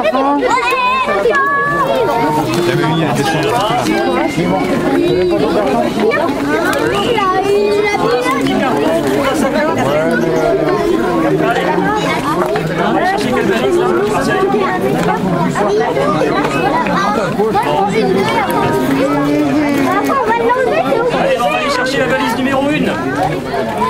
enfants. Allez, on va aller chercher la valise numéro 1.